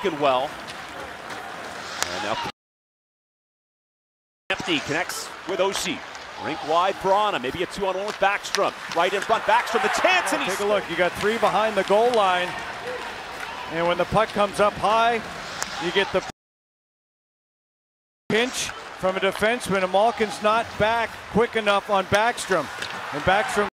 working well. And now empty connects with Oshie. Rink wide for Anna, maybe a 2-on-1 with Backstrom. Right in front, Backstrom, the chance, and take a look. You got 3 behind the goal line, and when the puck comes up high, you get the pinch from a defenseman, and Malkin's not back quick enough on Backstrom, and Backstrom